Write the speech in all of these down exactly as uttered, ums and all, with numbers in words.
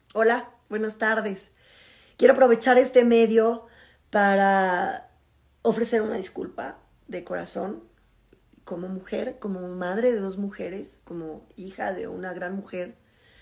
Hola, buenas tardes. Quiero aprovechar este medio para ofrecer una disculpa de corazón como mujer, como madre de dos mujeres, como hija de una gran mujer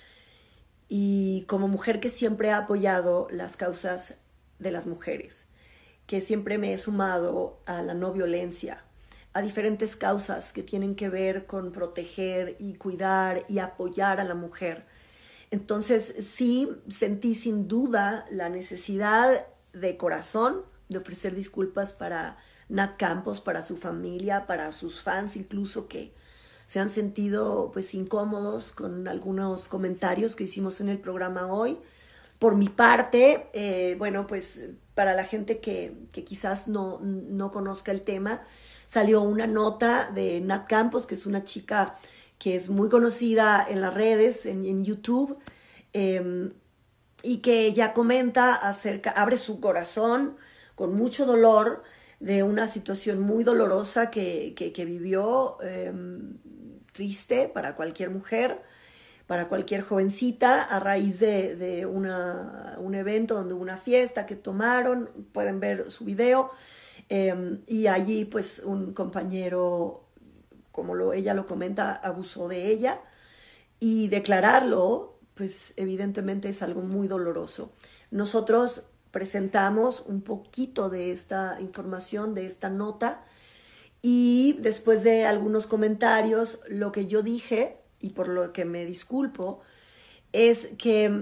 y como mujer que siempre ha apoyado las causas de las mujeres, que siempre me he sumado a la no violencia, a diferentes causas que tienen que ver con proteger y cuidar y apoyar a la mujer. Entonces sí sentí sin duda la necesidad de corazón de ofrecer disculpas para Nat Campos, para su familia, para sus fans incluso que se han sentido pues incómodos con algunos comentarios que hicimos en el programa hoy. Por mi parte, eh, bueno, pues para la gente que, que quizás no, no conozca el tema, salió una nota de Nat Campos, que es una chica que es muy conocida en las redes, en, en YouTube, eh, y que ella comenta acerca, abre su corazón con mucho dolor de una situación muy dolorosa que, que, que vivió, eh, triste para cualquier mujer, para cualquier jovencita, a raíz de, de una, un evento donde hubo una fiesta que tomaron, pueden ver su video, eh, y allí pues un compañero, como lo, ella lo comenta, abusó de ella, y declararlo, pues evidentemente es algo muy doloroso. Nosotros presentamos un poquito de esta información, de esta nota, y después de algunos comentarios, lo que yo dije, y por lo que me disculpo, es que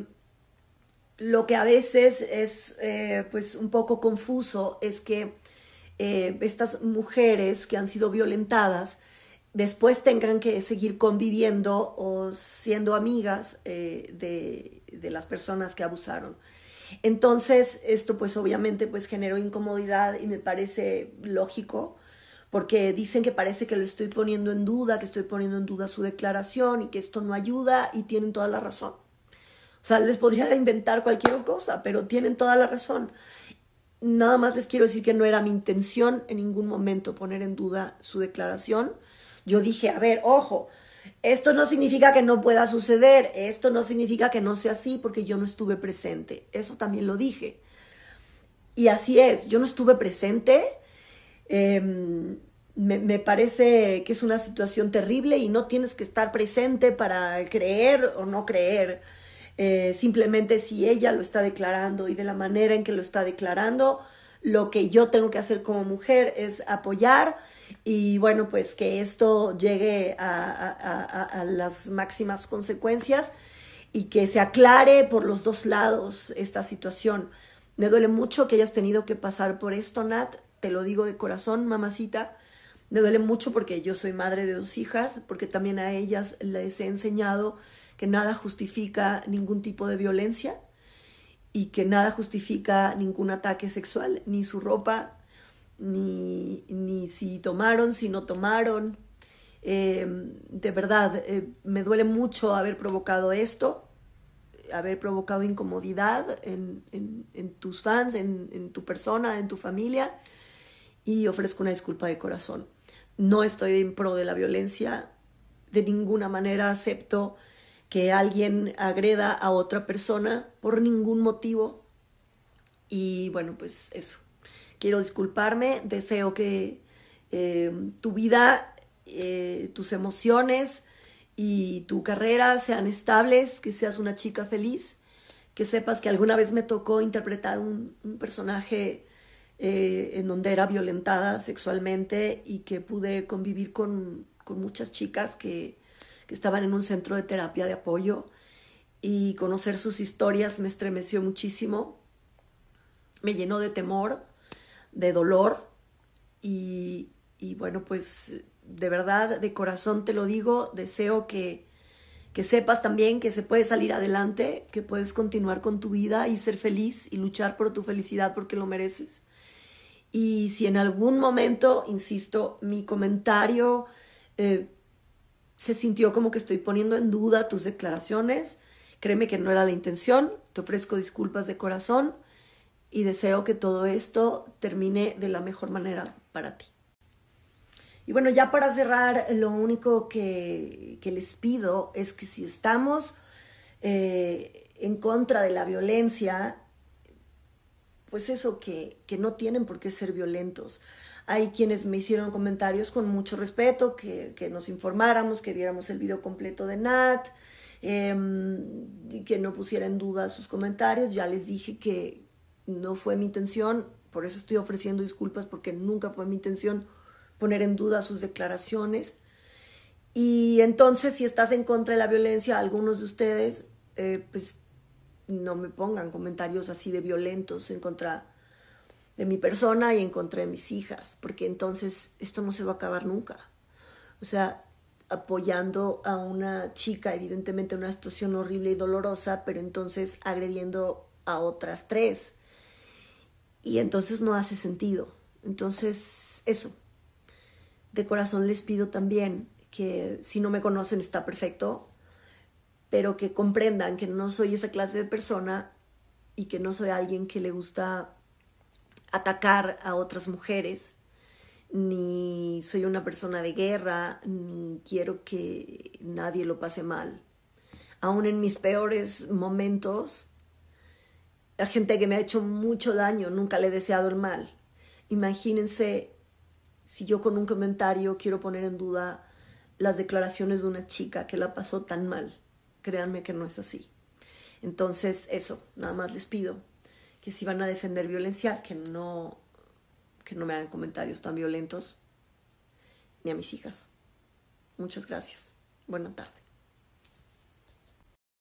lo que a veces es eh, pues un poco confuso es que eh, estas mujeres que han sido violentadas después tengan que seguir conviviendo o siendo amigas eh, de, de las personas que abusaron. Entonces, esto pues obviamente pues generó incomodidad y me parece lógico porque dicen que parece que lo estoy poniendo en duda, que estoy poniendo en duda su declaración y que esto no ayuda y tienen toda la razón. O sea, les podría inventar cualquier cosa, pero tienen toda la razón. Nada más les quiero decir que no era mi intención en ningún momento poner en duda su declaración. Yo dije, a ver, ojo, esto no significa que no pueda suceder, esto no significa que no sea así porque yo no estuve presente. Eso también lo dije. Y así es, yo no estuve presente. Eh, me, me parece que es una situación terrible y no tienes que estar presente para creer o no creer. Eh, simplemente si ella lo está declarando y de la manera en que lo está declarando, lo que yo tengo que hacer como mujer es apoyar y bueno, pues que esto llegue a, a, a, a las máximas consecuencias y que se aclare por los dos lados esta situación. Me duele mucho que hayas tenido que pasar por esto, Nat, te lo digo de corazón, mamacita. Me duele mucho porque yo soy madre de dos hijas, porque también a ellas les he enseñado que nada justifica ningún tipo de violencia y que nada justifica ningún ataque sexual, ni su ropa, ni, ni si tomaron, si no tomaron. Eh, de verdad, eh, me duele mucho haber provocado esto, haber provocado incomodidad en, en, en tus fans, en, en tu persona, en tu familia, y ofrezco una disculpa de corazón. No estoy en pro de la violencia, de ninguna manera acepto que alguien agreda a otra persona por ningún motivo. Y bueno, pues eso. Quiero disculparme, deseo que eh, tu vida, eh, tus emociones y tu carrera sean estables, que seas una chica feliz, que sepas que alguna vez me tocó interpretar un, un personaje eh, en donde era violentada sexualmente y que pude convivir con, con muchas chicas que, que estaban en un centro de terapia de apoyo y conocer sus historias me estremeció muchísimo, me llenó de temor, de dolor y, y bueno, pues de verdad, de corazón te lo digo, deseo que, que sepas también que se puede salir adelante, que puedes continuar con tu vida y ser feliz y luchar por tu felicidad porque lo mereces. Y si en algún momento, insisto, mi comentario eh, se sintió como que estoy poniendo en duda tus declaraciones, créeme que no era la intención, te ofrezco disculpas de corazón y deseo que todo esto termine de la mejor manera para ti. Y bueno, ya para cerrar, lo único que, que les pido es que si estamos eh, en contra de la violencia, pues eso, que, que no tienen por qué ser violentos. Hay quienes me hicieron comentarios con mucho respeto, que, que nos informáramos, que viéramos el video completo de Nat, eh, y que no pusiera en duda sus comentarios. Ya les dije que no fue mi intención, por eso estoy ofreciendo disculpas, porque nunca fue mi intención poner en duda sus declaraciones. Y entonces, si estás en contra de la violencia, algunos de ustedes, eh, pues no me pongan comentarios así de violentos en contra de mi persona y en contra de mis hijas, porque entonces esto no se va a acabar nunca. O sea, apoyando a una chica, evidentemente en una situación horrible y dolorosa, pero entonces agrediendo a otras tres. Y entonces no hace sentido. Entonces, eso. De corazón les pido también que si no me conocen está perfecto, pero que comprendan que no soy esa clase de persona y que no soy alguien que le gusta atacar a otras mujeres, ni soy una persona de guerra, ni quiero que nadie lo pase mal. Aún en mis peores momentos, la gente que me ha hecho mucho daño, nunca le he deseado el mal. Imagínense si yo con un comentario quiero poner en duda las declaraciones de una chica que la pasó tan mal. Créanme que no es así. Entonces, eso, nada más les pido que si van a defender violencia, que no, que no me hagan comentarios tan violentos, ni a mis hijas. Muchas gracias. Buena tarde.